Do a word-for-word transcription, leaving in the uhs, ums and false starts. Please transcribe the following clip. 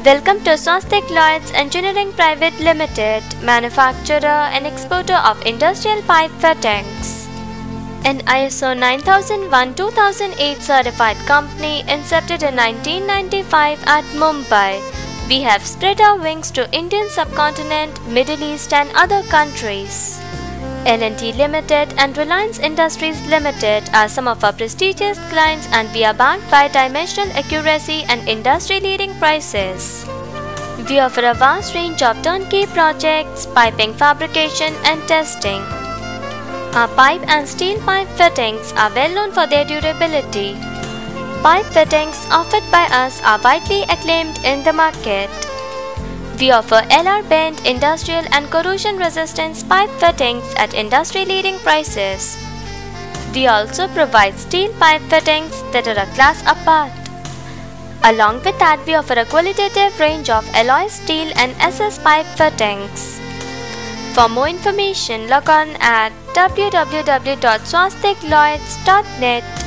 Welcome to Swastik Lloyds Engineering Private Limited, manufacturer and exporter of industrial pipe fittings. An I S O nine thousand one two thousand eight certified company incepted in nineteen ninety-five at Mumbai, we have spread our wings to Indian subcontinent, Middle East and other countries. L and T Limited and Reliance Industries Limited are some of our prestigious clients, and we are backed by dimensional accuracy and industry-leading prices. We offer a vast range of turnkey projects, piping fabrication and testing. Our pipe and steel pipe fittings are well known for their durability. Pipe fittings offered by us are widely acclaimed in the market. We offer L R bent, industrial and corrosion resistance pipe fittings at industry-leading prices. We also provide steel pipe fittings that are a class apart. Along with that, we offer a qualitative range of alloy steel and S S pipe fittings. For more information, log on at w w w dot swastik lloyds dot net.